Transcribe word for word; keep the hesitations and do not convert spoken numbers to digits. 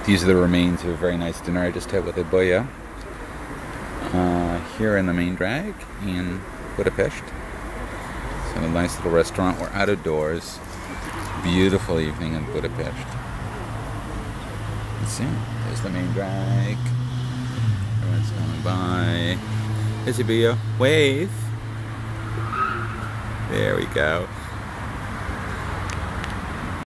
These are the remains of a very nice dinner I just had with Ibolya uh, here in the main drag in Budapest. So a nice little restaurant. We're out of doors. Beautiful evening in Budapest. Let's see. There's the main drag. Everyone's going by. There's Ibolya. Wave. There we go.